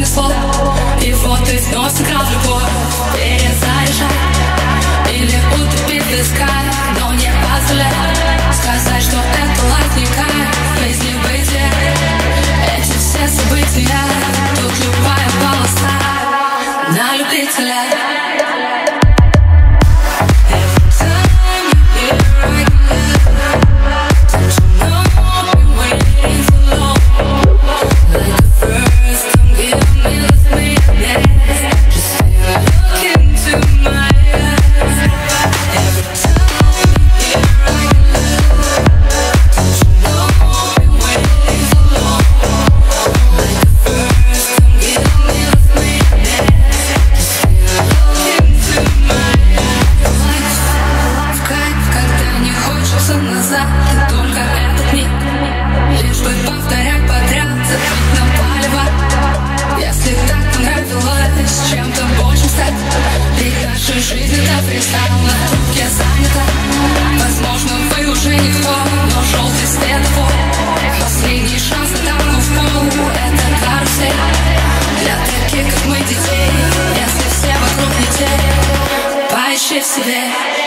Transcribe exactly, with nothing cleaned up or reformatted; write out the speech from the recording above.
слов. И вот ты вновь сыграл в любовь. Перезаряжай или утопить в песках, но не позволяй сказать, что это лайф не кайф. Жизнь не бытие, эти все события. Тут любая полоса на любителя. Возможно, вы уже никто, но желтый светофор, последний шанс на танку в пол. Это карусель для таких, как мы, детей. Если все вокруг не те, поищи в себе.